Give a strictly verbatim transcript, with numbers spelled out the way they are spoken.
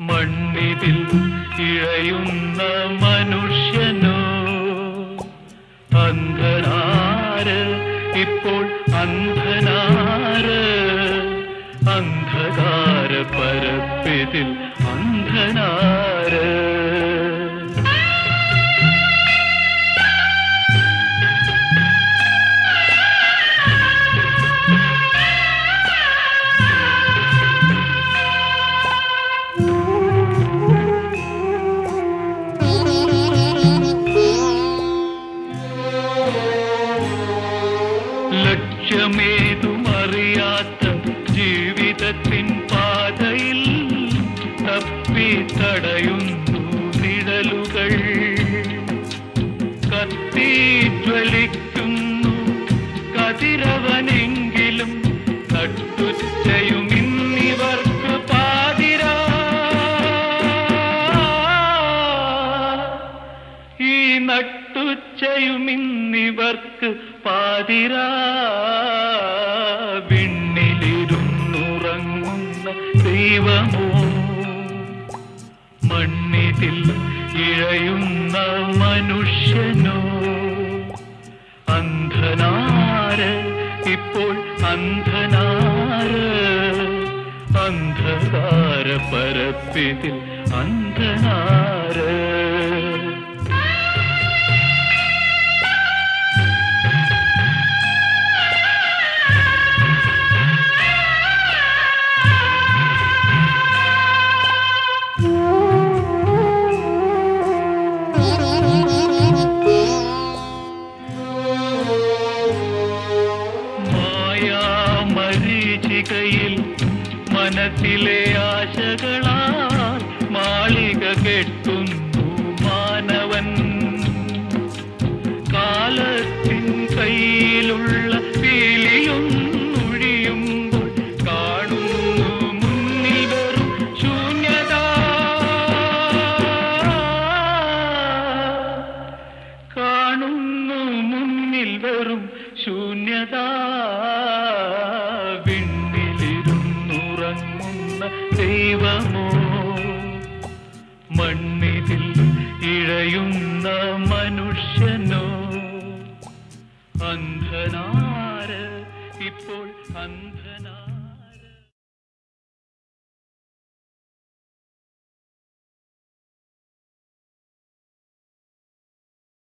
മണ്ണിതിൽ ഇഴയുന്ന മനുഷ്യനോ അന്ധനാര് ഇപ്പോൾ അന്ധനാര് അന്ധകാര പരപ്പിതിൽ അന്ധനാര് ലക്ഷ്യമേതുമറിയാത്ത ജീവിതത്തിൻ പാതയിൽ തപ്പി തടയുന്നു നിഴലുകൾ കത്തിജ്വലിക്കുന്നു കതിരവനെങ്കിലും നട്ടുച്ചയും ഇന്നിവർക്ക് പാതിരാ ഈ നട്ടുച്ചയും ഇന്നിവർക്ക് പാതിരാ വിണ്ണിലിരുന്നുറങ്ങുന്ന ദൈവമോ മണ്ണിതിൽ ഇഴയുന്ന മനുഷ്യനോ അന്ധനാര് ഇപ്പോൾ അന്ധനാര് അന്ധകാര പരപ്പിതിൽ അന്ധനാര് മരീചികയിൽ മനസ്സിലെ ആശകളാൽ മാളിക കെട്ടുന്നു മാനവൻ കാലത്തിൻ കയ്യിലുള്ള പീലിയൊന്നൊഴിയുമ്പോൾ കാണുന്നു മുന്നിൽ വെറും ശൂന്യത കാണുന്നു മുന്നിൽ വെറും ശൂന്യത വിണ്ണിലിരുന്നുറങ്ങുന്ന ദൈവമോ മണ്ണിതിൽ ഇഴയുന്ന മനുഷ്യനോ അന്ധനാര് ഇപ്പോൾ അന്ധനാര്